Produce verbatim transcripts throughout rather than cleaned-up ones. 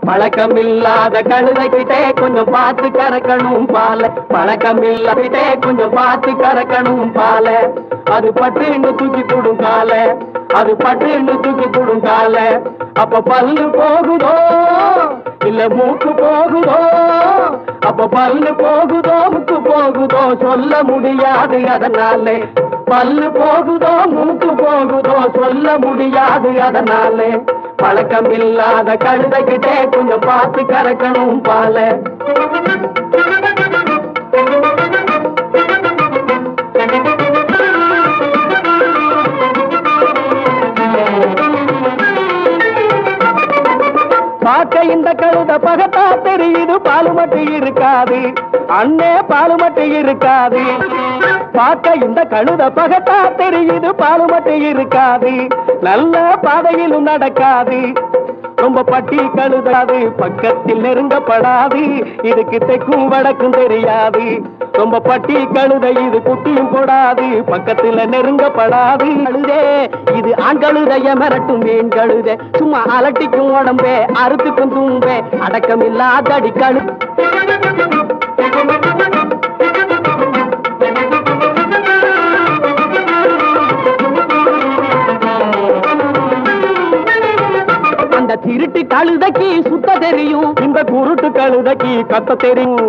பழக்கமில்லாத கழுதைகிட்டே கொஞ்சம் பார்த்து கறக்கணும் பால பழக்கமில்லாதே கொஞ்சம் பார்த்து கறக்கணும் பால அது பட்டுன்னு தூக்கி போடும் கால அது பட்டுன்னு தூக்கி போடும் கால அப்ப பல்லு போகுதோ இல்ல மூக்கு போகுதோ அப்ப பல்லு போகுதோ மூக்கு போகுதோ சொல்ல முடியாது அதனாலே பல்லு போகுதோ மூக்கு போகுதோ சொல்ல முடியாது அதனாலே பழக்கம் இல்லாத கழுதைகிட்டே கொஞ்சம் பார்த்து கறக்கணும் பால பார்க்க இந்த கழுத பகத்தா தெரியுது பாலு மட்டும் இருக்காது அண்ணே பாலு மட்டும் இருக்காது பார்க்க இந்த கழுத பகத்தா தெரியுது பாலு மட்டும் இருக்காது நல்ல பாதையிலும் நடக்காது ரொம்ப பட்டி கழுதாது பக்கத்தில் நெருங்கப்படாது இதுக்கு தெக்கும் வடக்கும் தெரியாது ரொம்ப பட்டி கழுதை இது குட்டியும் போடாது பக்கத்துல நெருங்கப்படாது கழுதே இது ஆண் கழுதைய மிரட்டும் மீன் கழுதே சும்மா அலட்டிக்கும் உடம்பே அறுத்துக்கும் தூம்பே அடக்கம் இல்லாத அடி கழு திருட்டு கழுதைக்கு சுத்த தெரியும் இந்த குருட்டு கழுதைக்கு கத்த தெரியும்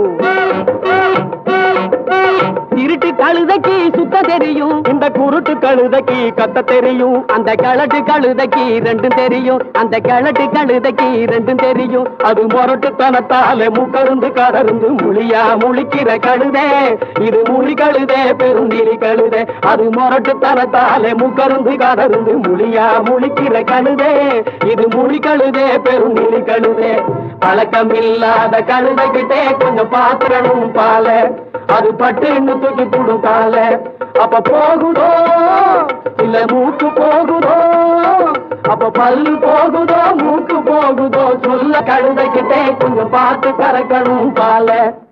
திருட்டு கழுதைக்கு சுத்த தெரியும் இந்த குருட்டு கழுதைக்கு கத்த தெரியும் அந்த கிழட்டு கழுதைக்கு ரெண்டும் தெரியும் அந்த கிழட்டு கழுதைக்கு ரெண்டும் தெரியும் அது முரட்டுத்தனத்தால மூக்கருந்து கடருந்து முழியா முழிக்கிற கழுதே இது முழி கழுதே பெருந்திலி கழுதே அது முரட்டுத்தனத்தால மூக்கருந்து கடருந்து முழியா முழிக்கிற கழுதே இது முழி கழுதே பெருந்திலி கழுதே பழக்கம் இல்லாத கழுதைகிட்டே கொஞ்சம் பாத்திரணும் பால அது பட்டுன்னு தூக்கி போடும் கால அப்ப போகுதோ இல்ல மூக்கு போகுதோ அப்ப பல்லு போகுதோ மூக்கு போகுதோ சொல்ல கழுதைகிட்டே கொஞ்சம் பார்த்து கறக்கணும் பால